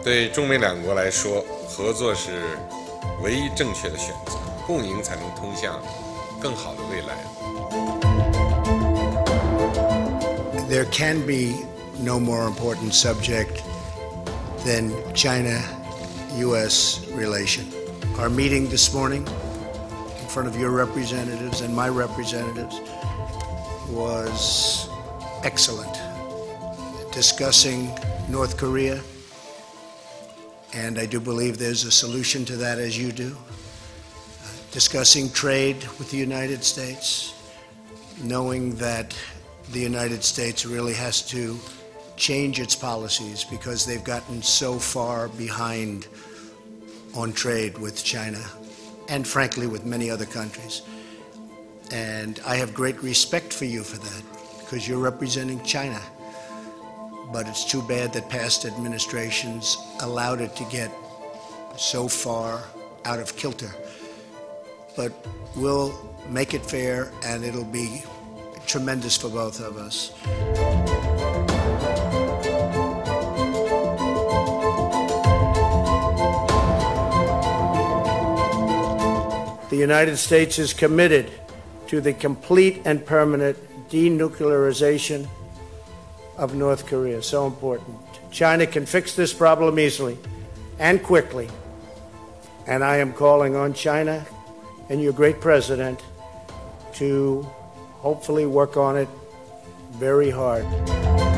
对中美两国来说，合作是唯一正确的选择，共赢才能通向更好的未来。 There can be no more important subject than China-US relation. Our meeting this morning in front of your representatives and my representatives was excellent, discussing North Korea, and I do believe there's a solution to that, as you do. Discussing trade with the United States, knowing that the United States really has to change its policies because they've gotten so far behind on trade with China and, frankly, with many other countries. And I have great respect for you for that because you're representing China. But it's too bad that past administrations allowed it to get so far out of kilter. But we'll make it fair, and it'll be tremendous for both of us. The United States is committed to the complete and permanent denuclearization of North Korea. So important. China can fix this problem easily and quickly. And I am calling on China and your great president to hopefully work on it very hard.